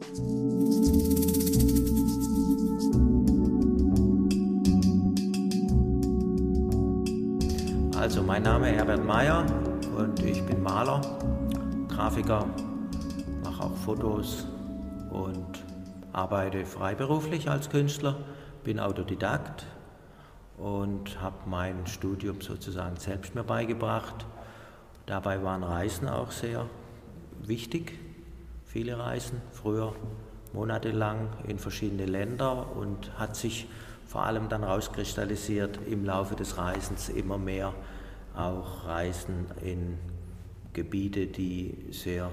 Also mein Name ist Herbert Meyer und ich bin Maler, Grafiker, mache auch Fotos und arbeite freiberuflich als Künstler, bin Autodidakt und habe mein Studium sozusagen selbst mir beigebracht. Dabei waren Reisen auch sehr wichtig, viele Reisen, früher monatelang in verschiedene Länder, und hat sich vor allem dann rauskristallisiert im Laufe des Reisens immer mehr auch Reisen in Gebiete, die sehr,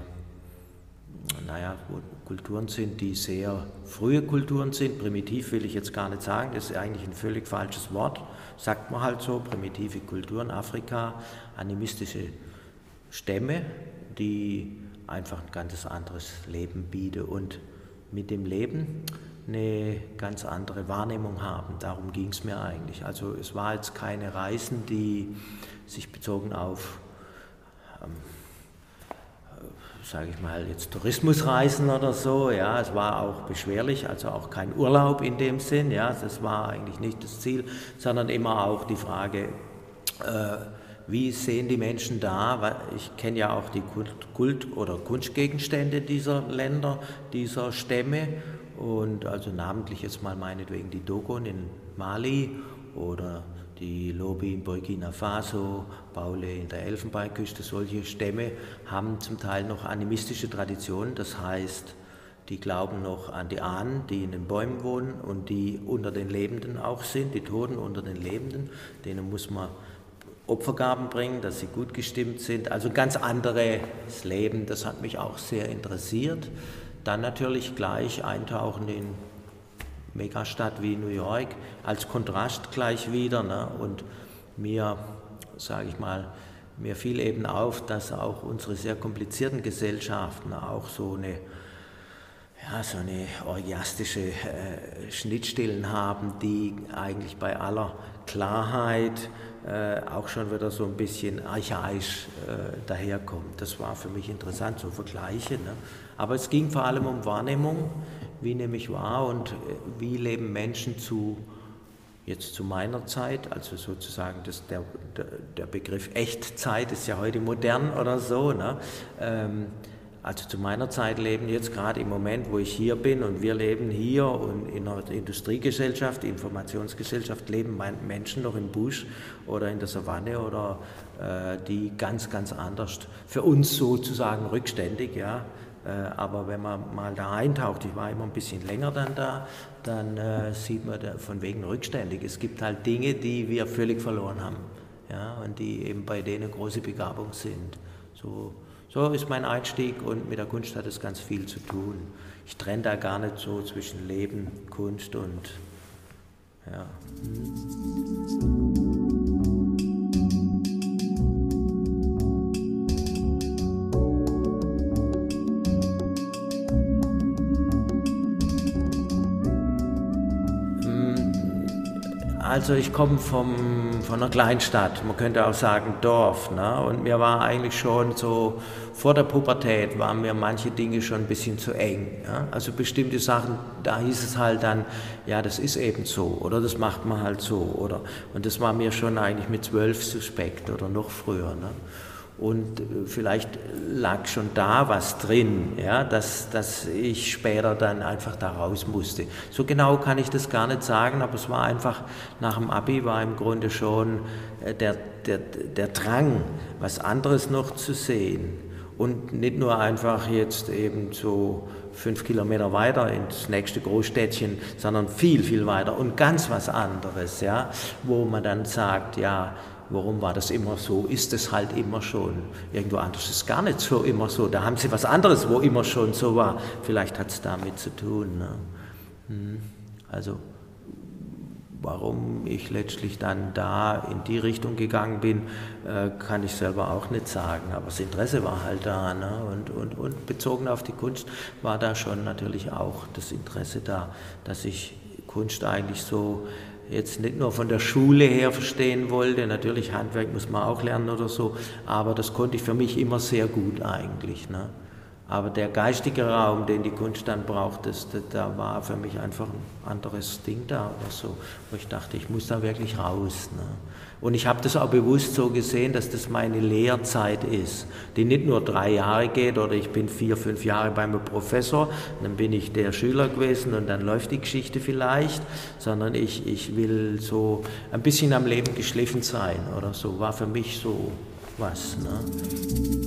wo Kulturen sind, die sehr frühe Kulturen sind. Primitiv will ich jetzt gar nicht sagen, das ist eigentlich ein völlig falsches Wort, sagt man halt so, primitive Kulturen, Afrika, animistische Stämme, die einfach ein ganz anderes Leben bieten und mit dem Leben eine ganz andere Wahrnehmung haben. Darum ging es mir eigentlich. Also es war jetzt keine Reisen, die sich bezogen auf, sage ich mal, jetzt Tourismusreisen oder so. Ja, es war auch beschwerlich, also auch kein Urlaub in dem Sinn. Ja, das war eigentlich nicht das Ziel, sondern immer auch die Frage, wie sehen die Menschen da? Weil ich kenne ja auch die Kult- oder Kunstgegenstände dieser Länder, dieser Stämme. Und also namentlich jetzt mal meinetwegen die Dogon in Mali oder die Lobi in Burkina Faso, Baule in der Elfenbeinküste. Solche Stämme haben zum Teil noch animistische Traditionen, das heißt, die glauben noch an die Ahnen, die in den Bäumen wohnen und die unter den Lebenden auch sind, die Toten unter den Lebenden. Denen muss man Opfergaben bringen, dass sie gut gestimmt sind. Also ganz anderes Leben, das hat mich auch sehr interessiert. Dann natürlich gleich eintauchen in Megastadt wie New York, als Kontrast gleich wieder. Ne? Und mir, sage ich mal, mir fiel eben auf, dass auch unsere sehr komplizierten Gesellschaften auch so eine orgiastische Schnittstellen haben, die eigentlich bei aller Klarheit auch schon wieder so ein bisschen archaisch daherkommt. Das war für mich interessant, so Vergleiche. Ne? Aber es ging vor allem um Wahrnehmung, wie nehme ich wahr und wie leben Menschen jetzt zu meiner Zeit, also sozusagen der Begriff Echtzeit ist ja heute modern oder so, ne? Also zu meiner Zeit leben jetzt gerade im Moment, wo ich hier bin und wir leben hier und in einer Industriegesellschaft, Informationsgesellschaft, leben Menschen noch im Busch oder in der Savanne oder die ganz, ganz anders, für uns sozusagen rückständig, ja. Aber wenn man mal da eintaucht, ich war immer ein bisschen länger dann da, dann sieht man von wegen rückständig. Es gibt halt Dinge, die wir völlig verloren haben, ja, und die eben bei denen große Begabung sind. So ist mein Einstieg und mit der Kunst hat es ganz viel zu tun. Ich trenne da gar nicht so zwischen Leben, Kunst und ja. Also ich komme von einer Kleinstadt, man könnte auch sagen Dorf, ne? Und mir war eigentlich schon so, vor der Pubertät waren mir manche Dinge schon ein bisschen zu eng. Ja? Also bestimmte Sachen, da hieß es halt dann, ja, das ist eben so oder das macht man halt so. Und das war mir schon eigentlich mit 12 suspekt oder noch früher. Ne? Und vielleicht lag schon da was drin, ja, dass ich später dann einfach da raus musste. So genau kann ich das gar nicht sagen, aber es war einfach, nach dem Abi war im Grunde schon der Drang, was anderes noch zu sehen. Und nicht nur einfach jetzt eben so 5 Kilometer weiter ins nächste Großstädtchen, sondern viel, viel weiter und ganz was anderes, ja, wo man dann sagt, ja, warum war das immer so? Ist es halt immer schon? Irgendwo anders ist es gar nicht so immer so. Da haben sie was anderes, wo immer schon so war. Vielleicht hat es damit zu tun. Ne? Also warum ich letztlich dann da in die Richtung gegangen bin, kann ich selber auch nicht sagen. Aber das Interesse war halt da. Ne? Und bezogen auf die Kunst war da schon natürlich auch das Interesse da, dass ich Kunst eigentlich so jetzt nicht nur von der Schule her verstehen wollte, natürlich Handwerk muss man auch lernen oder so, aber das konnte ich für mich immer sehr gut eigentlich. Ne? Aber der geistige Raum, den die Kunst dann braucht, da war für mich einfach ein anderes Ding da oder so, wo ich dachte, ich muss da wirklich raus. Ne? Und ich habe das auch bewusst so gesehen, dass das meine Lehrzeit ist, die nicht nur 3 Jahre geht oder ich bin 4, 5 Jahre beim Professor, dann bin ich der Schüler gewesen und dann läuft die Geschichte vielleicht, sondern ich will so ein bisschen am Leben geschliffen sein oder so, war für mich so was. Ne?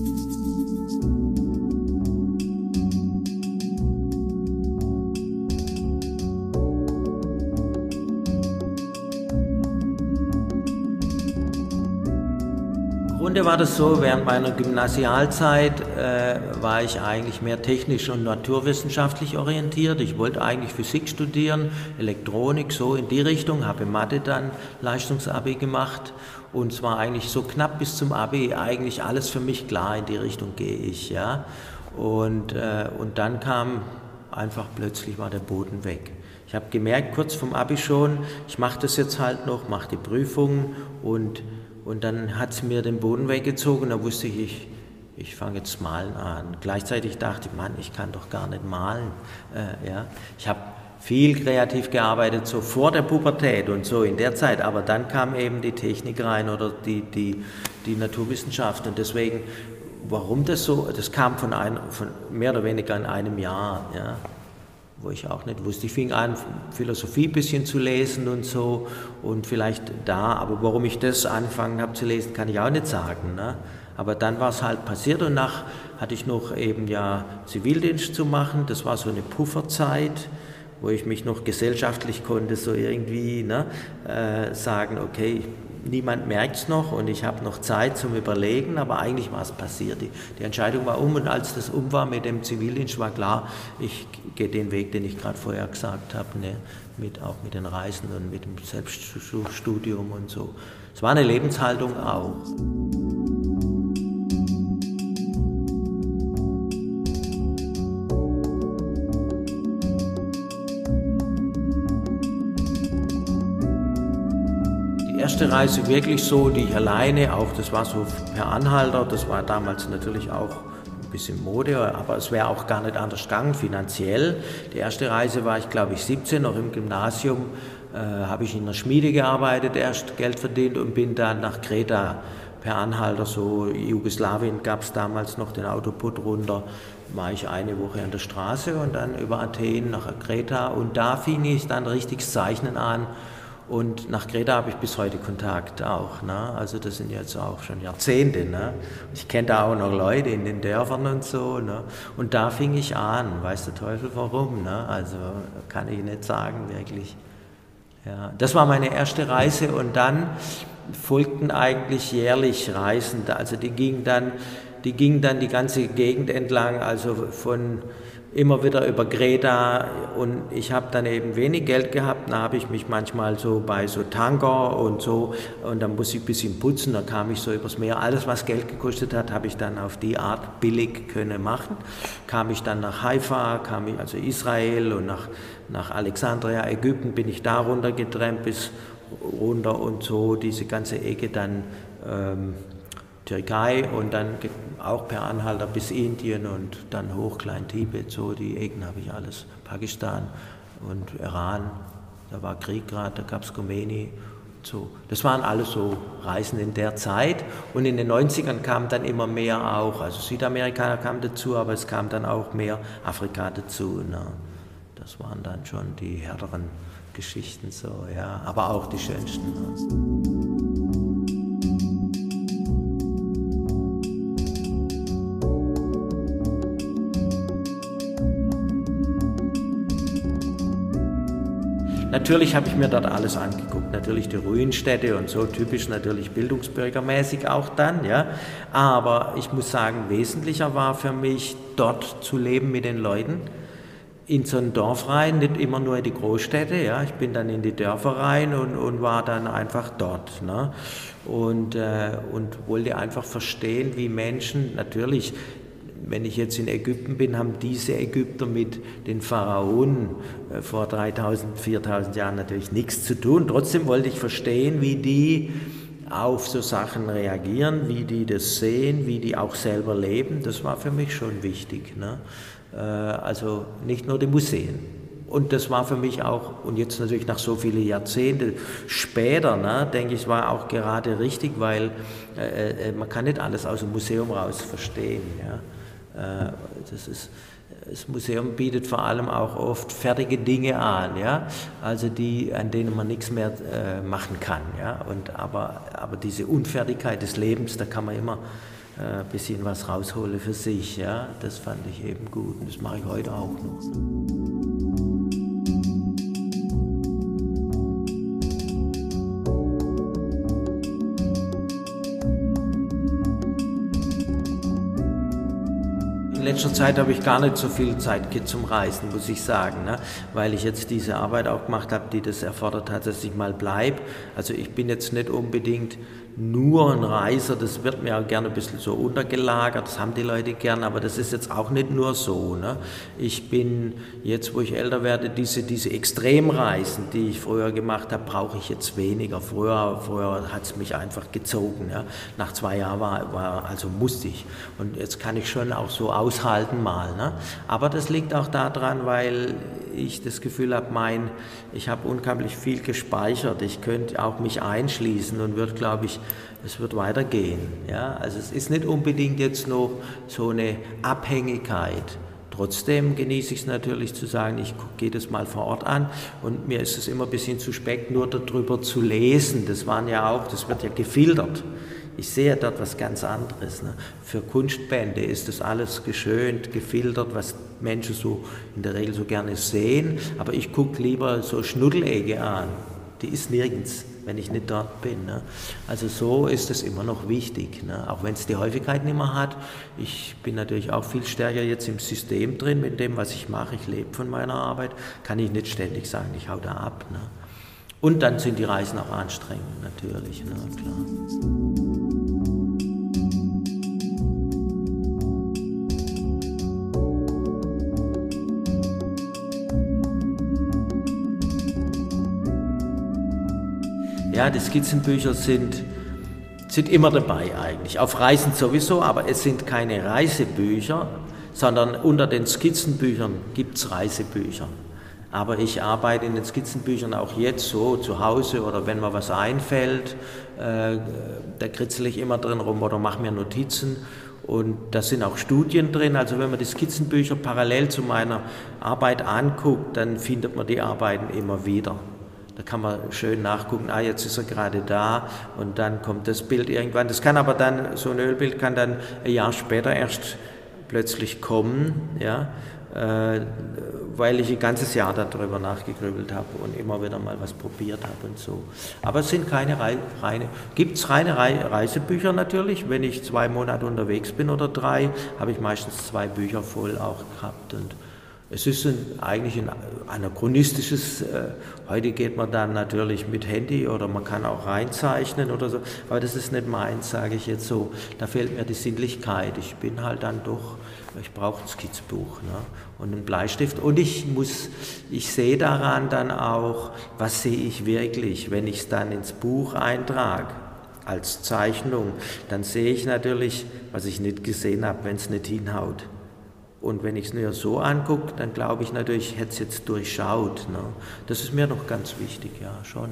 Im Grunde war das so, während meiner Gymnasialzeit war ich eigentlich mehr technisch und naturwissenschaftlich orientiert. Ich wollte eigentlich Physik studieren, Elektronik, so in die Richtung, habe Mathe dann Leistungsabi gemacht und es war eigentlich so knapp bis zum Abi eigentlich alles für mich klar, in die Richtung gehe ich. Ja? Und dann kam einfach plötzlich war der Boden weg. Ich habe gemerkt, kurz vom Abi schon, ich mache das jetzt halt noch, mache die Prüfungen und dann hat es mir den Boden weggezogen, da wusste ich fange jetzt malen an. Gleichzeitig dachte ich, Mann, ich kann doch gar nicht malen. Ja. Ich habe viel kreativ gearbeitet, so vor der Pubertät und so in der Zeit, aber dann kam eben die Technik rein oder die Naturwissenschaft und deswegen, warum das so, das kam von mehr oder weniger in einem Jahr, ja. Wo ich auch nicht wusste. Ich fing an, Philosophie ein bisschen zu lesen und so und vielleicht aber warum ich das angefangen habe zu lesen, kann ich auch nicht sagen. Ne? Aber dann war es halt passiert und hatte ich noch eben ja Zivildienst zu machen, das war so eine Pufferzeit, wo ich mich noch gesellschaftlich konnte, so irgendwie sagen, okay, niemand merkt es noch und ich habe noch Zeit zum Überlegen, aber eigentlich war es passiert. Die Entscheidung war und als das war mit dem Zivildienst, war klar, ich gehe den Weg, den ich gerade vorher gesagt habe, ne, auch mit den Reisen und mit dem Selbststudium und so. Es war eine Lebenshaltung auch. Die erste Reise wirklich so, die ich alleine, auch das war so per Anhalter, das war damals natürlich auch ein bisschen Mode, aber es wäre auch gar nicht anders gegangen, finanziell. Die erste Reise war ich, glaube ich, 17, noch im Gymnasium, habe ich in einer Schmiede gearbeitet, erst Geld verdient und bin dann nach Kreta per Anhalter, so Jugoslawien gab es damals noch den Autoput runter, war ich eine Woche an der Straße und dann über Athen nach Kreta und da fing ich dann richtiges Zeichnen an. Und nach Kreta habe ich bis heute Kontakt auch. Ne? Also das sind jetzt auch schon Jahrzehnte. Ne? Ich kenne da auch noch Leute in den Dörfern und so. Ne? Und da fing ich an, weiß der Teufel warum. Ne? Also kann ich nicht sagen wirklich. Ja, das war meine erste Reise und dann folgten eigentlich jährlich Reisen. Also die gingen dann die ganze Gegend entlang, also von immer wieder über Kreta und ich habe dann eben wenig Geld gehabt, da habe ich mich manchmal so bei so Tanker und so und dann muss ich ein bisschen putzen, da kam ich so übers Meer. Alles, was Geld gekostet hat, habe ich dann auf die Art billig können machen. Kam ich dann nach Haifa, also Israel und nach Alexandria, Ägypten, bin ich da runtergetrennt bis runter und so, diese ganze Ecke dann Türkei und dann auch per Anhalter bis Indien und dann hoch Klein-Tibet, so die Ecken habe ich alles, Pakistan und Iran, da war Krieg gerade, da gab es Khomeini, so. Das waren alles so Reisen in der Zeit und in den 90ern kam dann immer mehr auch, also Südamerikaner kamen dazu, aber es kam dann auch mehr Afrika dazu, ne? Das waren dann schon die härteren Geschichten, so, ja, aber auch die schönsten. Ne? Natürlich habe ich mir dort alles angeguckt, natürlich die Ruinenstädte und so, typisch natürlich bildungsbürgermäßig auch dann, ja. Aber ich muss sagen, wesentlicher war für mich, dort zu leben mit den Leuten, in so ein Dorf rein, nicht immer nur in die Großstädte, ja. Ich bin dann in die Dörfer rein und war dann einfach dort, ne. Und wollte einfach verstehen, wie Menschen, natürlich, wenn ich jetzt in Ägypten bin, haben diese Ägypter mit den Pharaonen vor 3000, 4000 Jahren natürlich nichts zu tun. Trotzdem wollte ich verstehen, wie die auf so Sachen reagieren, wie die das sehen, wie die auch selber leben, das war für mich schon wichtig, ne? Also nicht nur die Museen. Und das war für mich auch, und jetzt natürlich nach so vielen Jahrzehnten später, ne, denke ich, war auch gerade richtig, weil man kann nicht alles aus dem Museum raus verstehen. Ja? Das Museum bietet vor allem auch oft fertige Dinge an, ja? Also an denen man nichts mehr machen kann. Ja? Aber diese Unfertigkeit des Lebens, da kann man immer ein bisschen was rausholen für sich. Ja? Das fand ich eben gut und das mache ich heute auch noch. In letzter Zeit habe ich gar nicht so viel Zeit zum Reisen, muss ich sagen, ne? Weil ich jetzt diese Arbeit auch gemacht habe, die das erfordert hat, dass ich mal bleibe. Also ich bin jetzt nicht unbedingt nur ein Reiser, das wird mir auch gerne ein bisschen so untergelagert, das haben die Leute gern, aber das ist jetzt auch nicht nur so, ne? Ich bin jetzt, wo ich älter werde, diese Extremreisen, die ich früher gemacht habe, brauche ich jetzt weniger. Früher hat es mich einfach gezogen, ja? Nach 2 Jahren also musste ich. Und jetzt kann ich schon auch so aushalten mal, ne? Aber das liegt auch daran, weil ich das Gefühl habe, ich habe unglaublich viel gespeichert. Ich könnte auch mich einschließen und würde, glaube ich, es wird weitergehen. Ja? Also es ist nicht unbedingt jetzt noch so eine Abhängigkeit. Trotzdem genieße ich es natürlich zu sagen, ich gehe das mal vor Ort an und mir ist es immer ein bisschen zu spät, nur darüber zu lesen. Das wird ja gefiltert. Ich sehe dort was ganz anderes. Ne? Für Kunstbände ist das alles geschönt, gefiltert, was Menschen so in der Regel so gerne sehen. Aber ich gucke lieber so Schnuddelecke an. Die ist nirgends, wenn ich nicht dort bin. Ne? Also so ist es immer noch wichtig, ne? Auch wenn es die Häufigkeit nicht mehr hat. Ich bin natürlich auch viel stärker jetzt im System drin, mit dem, was ich mache. Ich lebe von meiner Arbeit. Kann ich nicht ständig sagen, ich hau da ab. Ne? Und dann sind die Reisen auch anstrengend, natürlich, ne? Klar. Ja, die Skizzenbücher sind immer dabei eigentlich, auf Reisen sowieso, aber es sind keine Reisebücher, sondern unter den Skizzenbüchern gibt es Reisebücher. Aber ich arbeite in den Skizzenbüchern auch jetzt so zu Hause oder wenn mir was einfällt, da kritzel ich immer drin rum oder mache mir Notizen. Und da sind auch Studien drin, also wenn man die Skizzenbücher parallel zu meiner Arbeit anguckt, dann findet man die Arbeiten immer wieder. Da kann man schön nachgucken, jetzt ist er gerade da und dann kommt das Bild irgendwann. Das kann aber dann, so ein Ölbild kann dann ein Jahr später erst plötzlich kommen, ja, weil ich ein ganzes Jahr darüber nachgegrübelt habe und immer wieder mal was probiert habe und so. Aber es sind keine gibt es reine Reisebücher natürlich. Wenn ich 2 Monate unterwegs bin oder 3, habe ich meistens 2 Bücher voll auch gehabt. Und es ist eigentlich ein anachronistisches, heute geht man dann natürlich mit Handy oder man kann auch reinzeichnen oder so, aber das ist nicht meins, sage ich jetzt so. Da fehlt mir die Sinnlichkeit. Ich bin halt dann doch, ich brauche ein Skizzenbuch, ne? Und einen Bleistift und ich sehe daran dann auch, was sehe ich wirklich, wenn ich es dann ins Buch eintrage. Als Zeichnung, dann sehe ich natürlich, was ich nicht gesehen habe, wenn es nicht hinhaut. Und wenn ich es nur so angucke, dann glaube ich natürlich, ich hätte es jetzt durchschaut. Ne? Das ist mir noch ganz wichtig, ja, schon.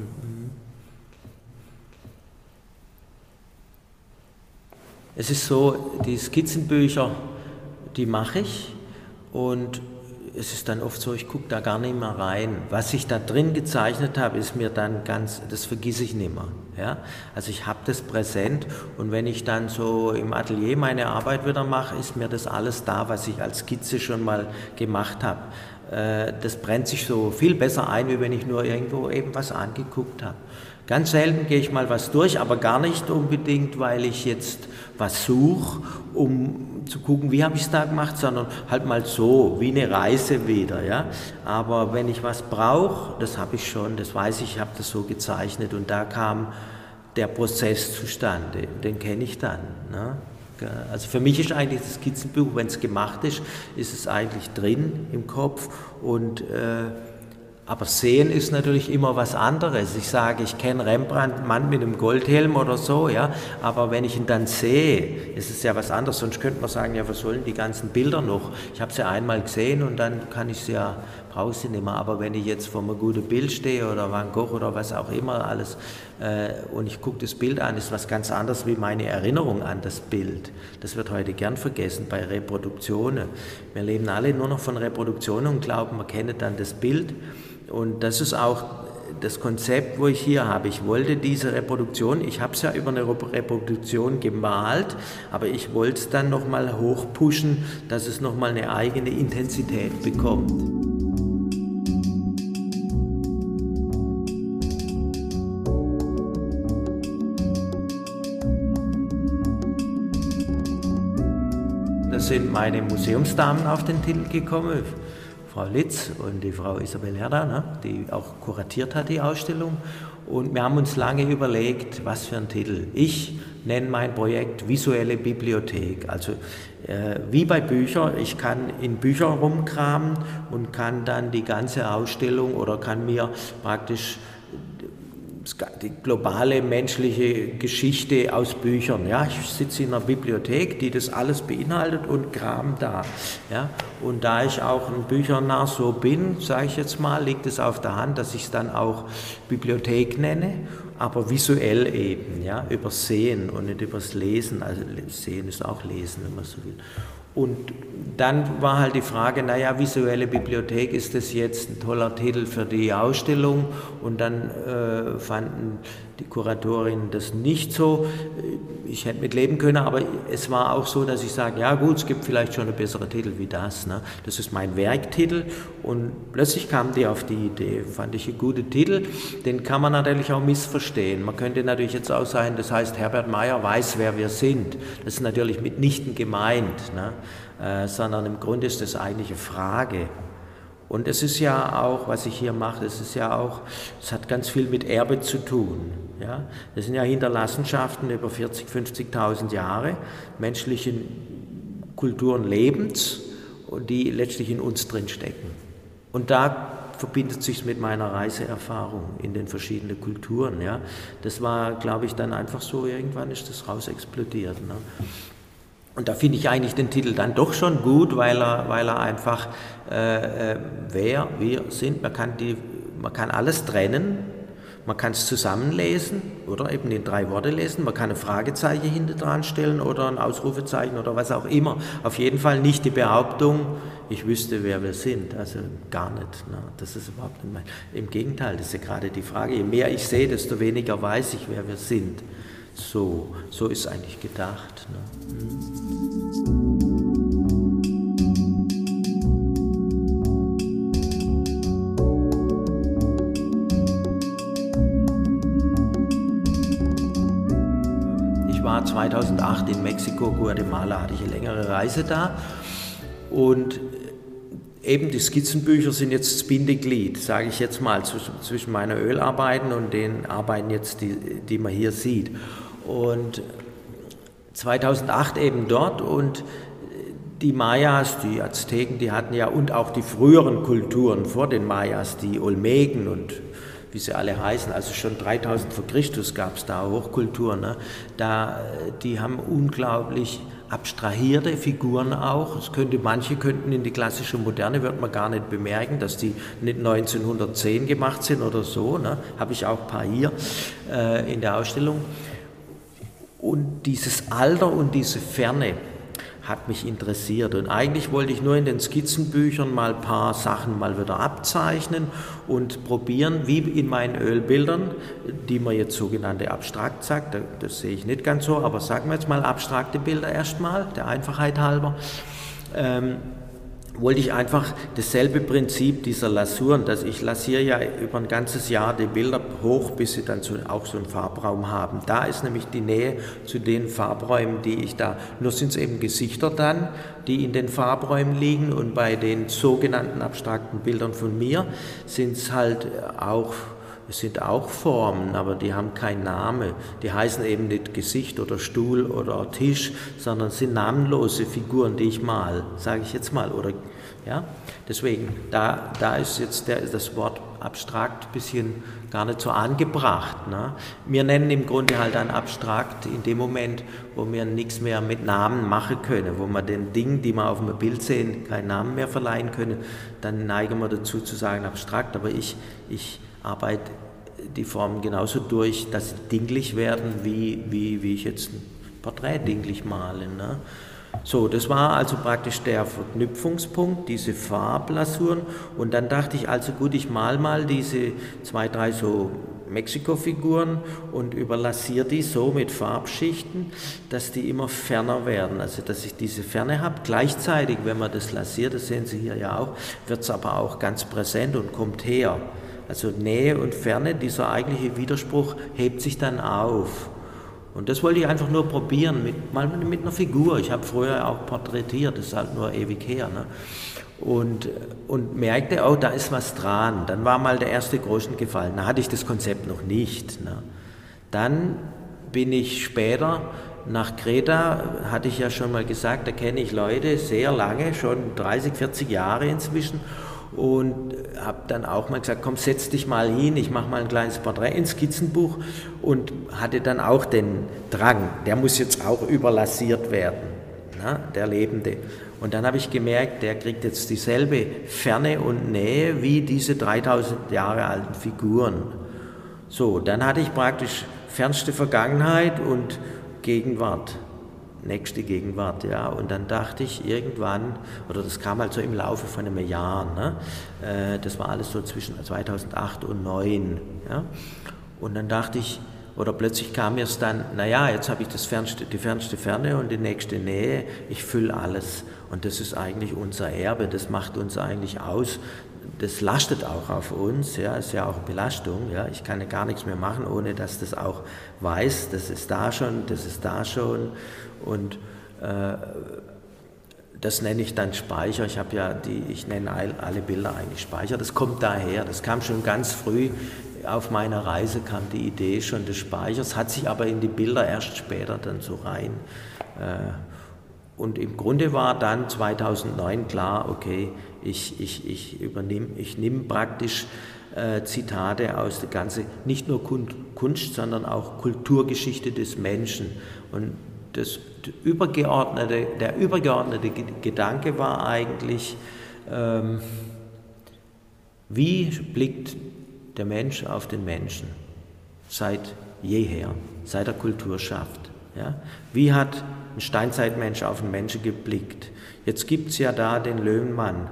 Es ist so, die Skizzenbücher, die mache ich und es ist dann oft so, ich gucke da gar nicht mehr rein. Was ich da drin gezeichnet habe, ist mir dann das vergesse ich nicht mehr. Ja? Also ich habe das präsent und wenn ich dann so im Atelier meine Arbeit wieder mache, ist mir das alles da, was ich als Skizze schon mal gemacht habe. Das brennt sich so viel besser ein, wie wenn ich nur irgendwo eben was angeguckt habe. Ganz selten gehe ich mal was durch, aber gar nicht unbedingt, weil ich jetzt was suche, um zu gucken, wie habe ich es da gemacht, sondern halt mal so, wie eine Reise wieder. Ja? Aber wenn ich was brauche, das habe ich schon, das weiß ich habe das so gezeichnet und da kam der Prozess zustande, den kenne ich dann. Ne? Also für mich ist eigentlich das Skizzenbuch, wenn es gemacht ist, ist es eigentlich drin im Kopf und Aber sehen ist natürlich immer was anderes. Ich sage, ich kenne Rembrandt, Mann mit einem Goldhelm oder so, ja, aber wenn ich ihn dann sehe, ist es ja was anderes. Sonst könnte man sagen, ja, was sollen die ganzen Bilder noch? Ich habe sie einmal gesehen und dann kann ich sie ja, brauche sie nicht mehr. Aber wenn ich jetzt vor einem guten Bild stehe oder Van Gogh oder was auch immer alles und ich gucke das Bild an, ist was ganz anderes wie meine Erinnerung an das Bild. Das wird heute gern vergessen bei Reproduktionen. Wir leben alle nur noch von Reproduktionen und glauben, man kenne dann das Bild. Und das ist auch das Konzept, wo ich hier habe. Ich wollte diese Reproduktion, ich habe es ja über eine Reproduktion gemalt, aber ich wollte es dann nochmal hochpushen, dass es nochmal eine eigene Intensität bekommt. Da sind meine Museumsdamen auf den Titel gekommen. Frau Litz und die Frau Isabel Herda, ne, die auch kuratiert hat die Ausstellung. Und wir haben uns lange überlegt, was für ein Titel. Ich nenne mein Projekt Visuelle Bibliothek. Also wie bei Büchern, ich kann in Bücher rumkramen und kann dann die ganze Ausstellung oder kann mir praktisch die globale menschliche Geschichte aus Büchern. Ja, ich sitze in einer Bibliothek, die das alles beinhaltet und kram da. Ja, und da ich auch ein Büchernarr so bin, sage ich jetzt mal, liegt es auf der Hand, dass ich es dann auch Bibliothek nenne, aber visuell eben, ja, übers Sehen und nicht übers Lesen. Also Sehen ist auch Lesen, wenn man so will. Und dann war halt die Frage, naja, visuelle Bibliothek, ist das jetzt ein toller Titel für die Ausstellung? Und dann fanden die Kuratorinnen das nicht so. Ich hätte mit leben können, aber es war auch so, dass ich sage, ja gut, es gibt vielleicht schon einen besseren Titel wie das. Ne? Das ist mein Werktitel und plötzlich kam die auf die Idee, fand ich einen guten Titel. Den kann man natürlich auch missverstehen. Man könnte natürlich jetzt auch sagen, das heißt, Herbert Meyer weiß, wer wir sind. Das ist natürlich mitnichten gemeint, ne? Sondern im Grunde ist das eigentlich eine Frage. Und es ist ja auch, was ich hier mache, es hat ganz viel mit Erbe zu tun. Ja? Das sind ja Hinterlassenschaften über 40.000, 50.000 Jahre menschlichen Kulturen Lebens, die letztlich in uns drin stecken. Und da verbindet sich mit meiner Reiseerfahrung in den verschiedenen Kulturen. Ja? Das war, glaube ich, dann einfach so, irgendwann ist das raus explodiert. Ne? Und da finde ich eigentlich den Titel dann doch schon gut, weil er einfach, wer wir sind, man kann alles trennen, man kann es zusammenlesen oder eben in 3 Worte lesen, man kann ein Fragezeichen hinter dran stellen oder ein Ausrufezeichen oder was auch immer. Auf jeden Fall nicht die Behauptung, ich wüsste, wer wir sind, also gar nicht. Ne? Das ist überhaupt nicht mein. Im Gegenteil, das ist ja gerade die Frage, je mehr ich sehe, desto weniger weiß ich, wer wir sind. So ist eigentlich gedacht. Ne? Ich war 2008 in Mexiko, Guatemala, hatte ich eine längere Reise da und eben die Skizzenbücher sind jetzt das Bindeglied, sage ich jetzt mal, zwischen meiner Ölarbeiten und den Arbeiten jetzt, die man hier sieht. Und 2008 eben dort und die Mayas, die Azteken, die hatten ja und auch die früheren Kulturen vor den Mayas, die Olmeken und wie sie alle heißen, also schon 3000 vor Christus gab es da Hochkulturen, ne? Die haben unglaublich abstrahierte Figuren auch. Manche könnten in die klassische Moderne, wird man gar nicht bemerken, dass die nicht 1910 gemacht sind oder so. Ne? Habe ich auch ein paar hier in der Ausstellung. Und dieses Alter und diese Ferne hat mich interessiert. Und eigentlich wollte ich nur in den Skizzenbüchern mal ein paar Sachen mal wieder abzeichnen und probieren, wie in meinen Ölbildern, die man jetzt sogenannte abstrakt sagt, das sehe ich nicht ganz so, aber sagen wir jetzt mal abstrakte Bilder erstmal, der Einfachheit halber, wollte ich einfach dasselbe Prinzip dieser Lasuren, dass ich lasiere ja über ein ganzes Jahr die Bilder hoch, bis sie dann auch so einen Farbraum haben. Da ist nämlich die Nähe zu den Farbräumen, die ich da, nur sind es eben Gesichter dann, die in den Farbräumen liegen und bei den sogenannten abstrakten Bildern von mir sind es halt auch, es sind auch Formen, aber die haben keinen Namen. Die heißen eben nicht Gesicht oder Stuhl oder Tisch, sondern sind namenlose Figuren, die ich mal, sage ich jetzt mal, oder Ja? Deswegen, da ist jetzt das Wort abstrakt ein bisschen gar nicht so angebracht. Ne? Wir nennen im Grunde halt dann abstrakt in dem Moment, wo wir nichts mehr mit Namen machen können, wo wir den Dingen, die wir auf dem Bild sehen, keinen Namen mehr verleihen können, dann neigen wir dazu zu sagen abstrakt, aber ich arbeite die Formen genauso durch, dass sie dinglich werden, wie ich jetzt ein Porträt dinglich male. Ne? So, das war also praktisch der Verknüpfungspunkt, diese Farblasuren, und dann dachte ich, also gut, ich mal mal diese 2, 3 so Mexiko-Figuren und überlasiere die so mit Farbschichten, dass die immer ferner werden, also dass ich diese Ferne habe. Gleichzeitig, wenn man das lasiert, das sehen Sie hier ja auch, wird es aber auch ganz präsent und kommt her. Also Nähe und Ferne, dieser eigentliche Widerspruch hebt sich dann auf. Und das wollte ich einfach nur probieren, mal mit einer Figur. Ich habe früher auch porträtiert, das ist halt nur ewig her. Ne? Und merkte, oh, da ist was dran. Dann war mal der erste Groschen gefallen. Da hatte ich das Konzept noch nicht. Ne? Dann bin ich später nach Kreta, hatte ich ja schon mal gesagt, da kenne ich Leute sehr lange, schon 30, 40 Jahre inzwischen. Und habe dann auch mal gesagt, komm, setz dich mal hin, ich mache mal ein kleines Porträt ins Skizzenbuch, und hatte dann auch den Drang, der muss jetzt auch überlasiert werden, ne, der Lebende. Und dann habe ich gemerkt, der kriegt jetzt dieselbe Ferne und Nähe wie diese 3000 Jahre alten Figuren. So, dann hatte ich praktisch fernste Vergangenheit und Gegenwart. Nächste Gegenwart, ja, und dann dachte ich irgendwann, oder das kam halt so im Laufe von einem Jahr, ne? Das war alles so zwischen 2008 und 2009, ja, und dann dachte ich, oder plötzlich kam mir es dann, naja, jetzt habe ich die fernste Ferne und die nächste Nähe, ich fülle alles, und das ist eigentlich unser Erbe, das macht uns eigentlich aus, das lastet auch auf uns, ja, ist ja auch eine Belastung, ja, ich kann ja gar nichts mehr machen, ohne dass das auch weiß, das ist da schon, und das nenne ich dann Speicher. Ich nenne alle Bilder eigentlich Speicher. Das kommt daher. Das kam schon ganz früh auf meiner Reise, kam die Idee schon des Speichers, hat sich aber in die Bilder erst später dann so rein. Und im Grunde war dann 2009 klar, okay, ich nehme praktisch Zitate aus der ganzen, nicht nur Kunst, sondern auch Kulturgeschichte des Menschen. Und der übergeordnete Gedanke war eigentlich, wie blickt der Mensch auf den Menschen seit jeher, seit der Kultur schafft. Ja? Wie hat ein Steinzeitmensch auf den Menschen geblickt? Jetzt gibt es ja da den Löwenmann,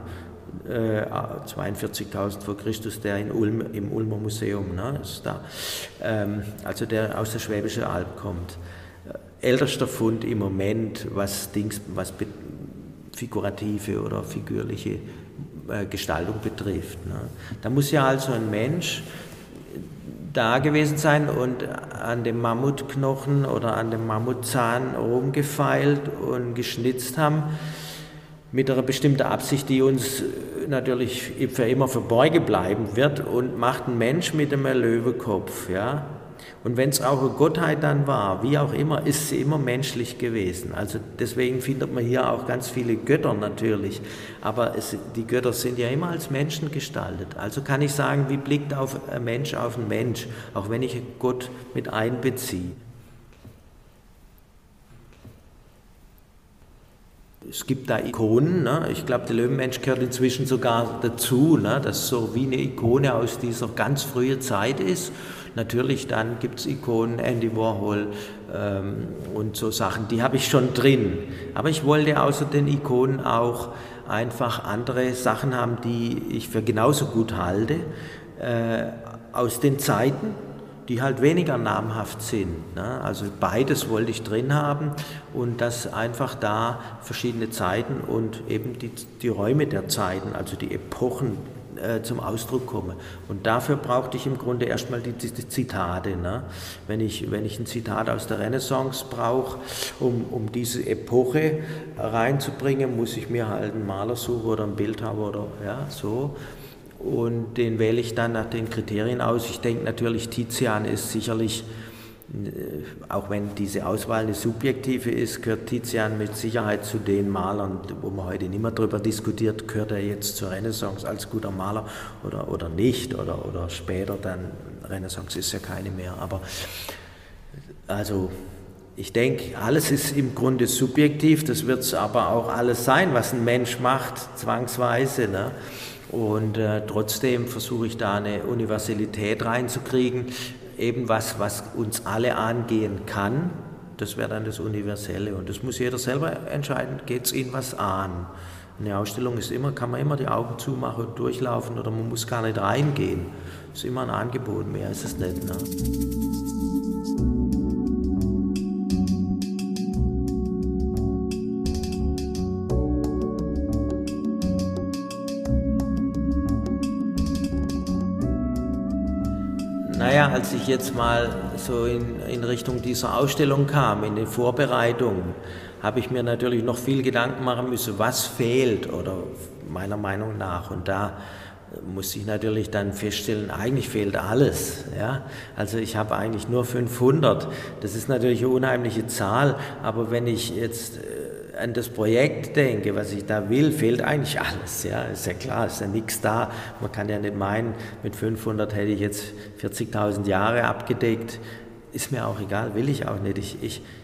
42.000 vor Christus, der in Ulm, im Ulmer Museum, ne, ist da, also der aus der Schwäbischen Alb kommt. Ältester Fund im Moment, was figurative oder figürliche Gestaltung betrifft. Ne. Da muss ja also ein Mensch da gewesen sein und an dem Mammutknochen oder an dem Mammutzahn rumgefeilt und geschnitzt haben, mit einer bestimmten Absicht, die uns natürlich für immer verborgen bleiben wird, und macht einen Mensch mit einem Löwenkopf. Ja? Und wenn es auch eine Gottheit dann war, wie auch immer, ist sie immer menschlich gewesen. Also deswegen findet man hier auch ganz viele Götter natürlich, aber die Götter sind ja immer als Menschen gestaltet. Also kann ich sagen, wie blickt ein Mensch auf einen Mensch, auch wenn ich Gott mit einbeziehe. Es gibt da Ikonen, ne? Ich glaube, der Löwenmensch gehört inzwischen sogar dazu, ne? Dass so wie eine Ikone aus dieser ganz frühen Zeit ist. Natürlich, dann gibt es Ikonen, Andy Warhol und so Sachen, die habe ich schon drin. Aber ich wollte außer den Ikonen auch einfach andere Sachen haben, die ich für genauso gut halte, aus den Zeiten, die halt weniger namhaft sind. Ne? Also beides wollte ich drin haben, und dass einfach da verschiedene Zeiten und eben die Räume der Zeiten, also die Epochen zum Ausdruck kommen. Und dafür brauchte ich im Grunde erstmal die Zitate. Ne? Wenn ich ein Zitat aus der Renaissance brauche, um diese Epoche reinzubringen, muss ich mir halt einen Maler suchen oder einen Bildhauer oder ja, so. Und den wähle ich dann nach den Kriterien aus. Ich denke natürlich, Tizian ist sicherlich auch wenn diese Auswahl eine subjektive ist, gehört Tizian mit Sicherheit zu den Malern, wo man heute nicht mehr darüber diskutiert, gehört er jetzt zur Renaissance als guter Maler oder nicht, oder später dann, Renaissance ist ja keine mehr, aber also ich denke, alles ist im Grunde subjektiv, das wird es aber auch alles sein, was ein Mensch macht, zwangsweise, ne? Und trotzdem versuche ich da eine Universalität reinzukriegen, eben was uns alle angehen kann, das wäre dann das Universelle und das muss jeder selber entscheiden, geht es ihn was an. Eine Ausstellung ist immer, kann man immer die Augen zumachen und durchlaufen oder man muss gar nicht reingehen, ist immer ein Angebot, mehr ist es nicht, ne? Naja, als ich jetzt mal so in Richtung dieser Ausstellung kam, in den Vorbereitungen, habe ich mir natürlich noch viel Gedanken machen müssen, was fehlt oder meiner Meinung nach. Und da musste ich natürlich dann feststellen, eigentlich fehlt alles. Ja? Also ich habe eigentlich nur 500. Das ist natürlich eine unheimliche Zahl, aber wenn ich jetzt an das Projekt denke, was ich da will, fehlt eigentlich alles. Ja, ist ja klar, ist ja nichts da. Man kann ja nicht meinen, mit 500 hätte ich jetzt 40.000 Jahre abgedeckt. Ist mir auch egal, will ich auch nicht.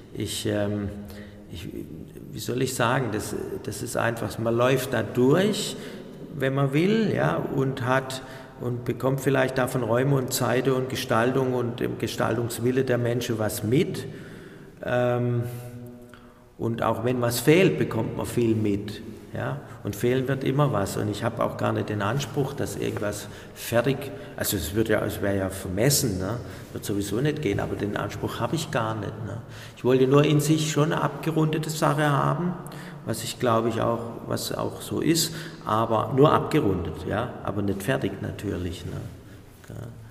Wie soll ich sagen, das ist einfach, man läuft da durch, wenn man will, ja, und bekommt vielleicht da von Räumen und Zeiten und Gestaltung und dem Gestaltungswille der Menschen was mit. Und auch wenn was fehlt, bekommt man viel mit. Ja? Und fehlen wird immer was. Und ich habe auch gar nicht den Anspruch, dass irgendwas fertig, also es wäre ja vermessen, ne? Wird sowieso nicht gehen, aber den Anspruch habe ich gar nicht. Ne? Ich wollte nur in sich schon eine abgerundete Sache haben, was ich glaube ich auch, was auch so ist, aber nur abgerundet, ja? Aber nicht fertig natürlich. Ne? Ja.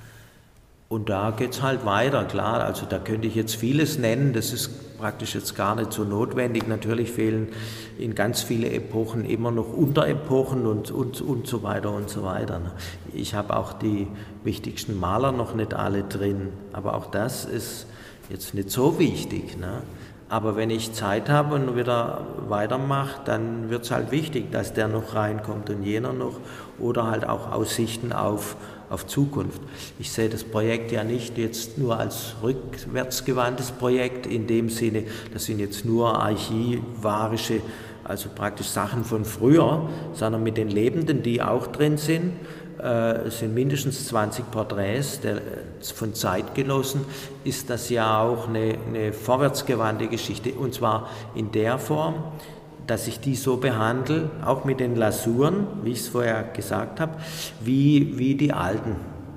Und da geht es halt weiter, klar, also da könnte ich jetzt vieles nennen, das ist praktisch jetzt gar nicht so notwendig. Natürlich fehlen in ganz viele Epochen immer noch Unterepochen und so weiter und so weiter. Ich habe auch die wichtigsten Maler noch nicht alle drin, aber auch das ist jetzt nicht so wichtig. Ne? Aber wenn ich Zeit habe und wieder weitermache, dann wird es halt wichtig, dass der noch reinkommt und jener noch oder halt auch Aussichten auf Zukunft. Ich sehe das Projekt ja nicht jetzt nur als rückwärtsgewandtes Projekt in dem Sinne, das sind jetzt nur archivarische, also praktisch Sachen von früher, sondern mit den Lebenden, die auch drin sind. Es sind mindestens 20 Porträts von Zeitgenossen, ist das ja auch eine vorwärtsgewandte Geschichte und zwar in der Form, dass ich die so behandle, auch mit den Lasuren, wie ich es vorher gesagt habe, wie die alten.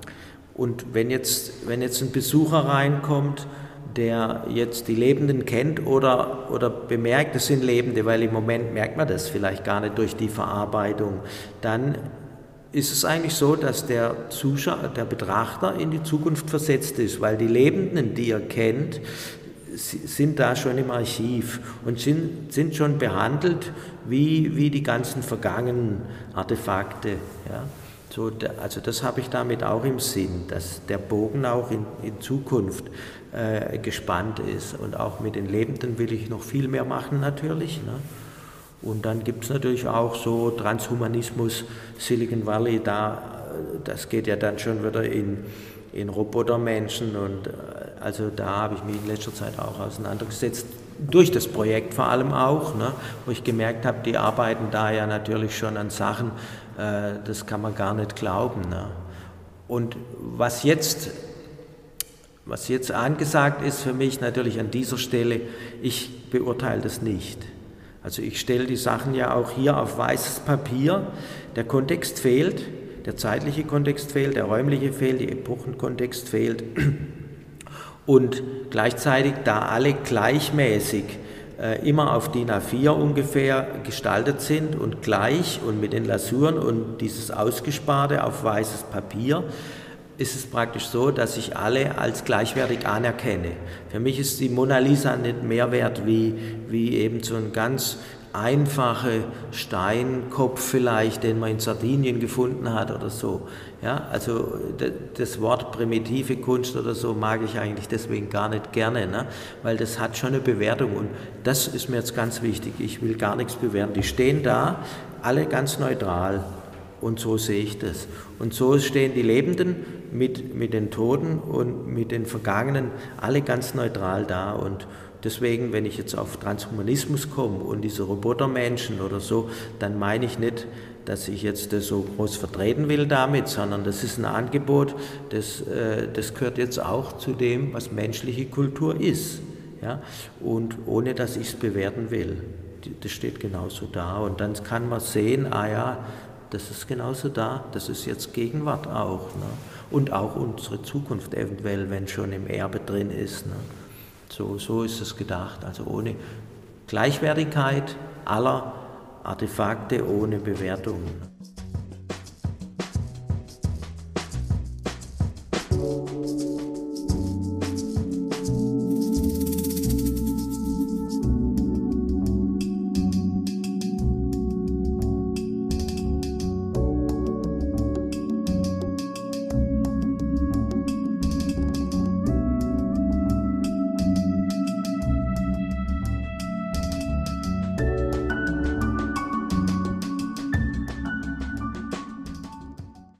Und wenn jetzt ein Besucher reinkommt, der jetzt die Lebenden kennt oder bemerkt, es sind Lebende, weil im Moment merkt man das vielleicht gar nicht durch die Verarbeitung, dann ist es eigentlich so, dass der Betrachter in die Zukunft versetzt ist, weil die Lebenden, die er kennt, sind da schon im Archiv und sind schon behandelt wie die ganzen vergangenen Artefakte. Ja. Also das habe ich damit auch im Sinn, dass der Bogen auch in Zukunft gespannt ist. Und auch mit den Lebenden will ich noch viel mehr machen natürlich. Ne. Und dann gibt es natürlich auch so Transhumanismus, Silicon Valley, das geht ja dann schon wieder in Robotermenschen und also da habe ich mich in letzter Zeit auch auseinandergesetzt, durch das Projekt vor allem auch, ne, wo ich gemerkt habe, die arbeiten da ja natürlich schon an Sachen, das kann man gar nicht glauben. Ne. Und was jetzt angesagt ist für mich natürlich an dieser Stelle, ich beurteile das nicht. Also ich stelle die Sachen ja auch hier auf weißes Papier, der Kontext fehlt, der zeitliche Kontext fehlt, der räumliche fehlt, der Epochenkontext fehlt und gleichzeitig, da alle gleichmäßig immer auf DIN A4 ungefähr gestaltet sind und gleich und mit den Lasuren und dieses Ausgesparte auf weißes Papier, ist es praktisch so, dass ich alle als gleichwertig anerkenne. Für mich ist die Mona Lisa nicht mehr wert wie eben so ein ganz einfache Steinkopf vielleicht, den man in Sardinien gefunden hat oder so. Ja, also das Wort primitive Kunst oder so mag ich eigentlich deswegen gar nicht gerne, ne? Weil das hat schon eine Bewertung und das ist mir jetzt ganz wichtig. Ich will gar nichts bewerten. Die stehen da, alle ganz neutral und so sehe ich das. Und so stehen die Lebenden mit den Toten und mit den Vergangenen alle ganz neutral da und deswegen, wenn ich jetzt auf Transhumanismus komme und diese Robotermenschen oder so, dann meine ich nicht, dass ich jetzt das so groß vertreten will damit, sondern das ist ein Angebot, das gehört jetzt auch zu dem, was menschliche Kultur ist. Ja? Und ohne, dass ich es bewerten will. Das steht genauso da. Und dann kann man sehen, ah ja, das ist genauso da, das ist jetzt Gegenwart auch. Ne? Und auch unsere Zukunft eventuell, wenn schon im Erbe drin ist. Ne? So ist es gedacht, also ohne Gleichwertigkeit aller Artefakte, ohne Bewertung.